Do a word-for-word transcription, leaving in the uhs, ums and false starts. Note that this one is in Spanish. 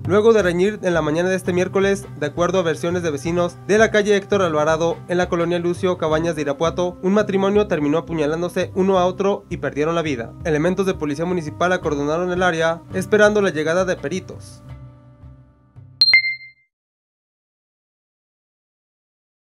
luego de reñir en la mañana de este miércoles, de acuerdo a versiones de vecinos de la calle Héctor Alvarado en la colonia Lucio Cabañas de Irapuato. Un matrimonio terminó apuñalándose uno a otro y perdieron la vida. Elementos de policía municipal acordonaron el área esperando la llegada de peritos.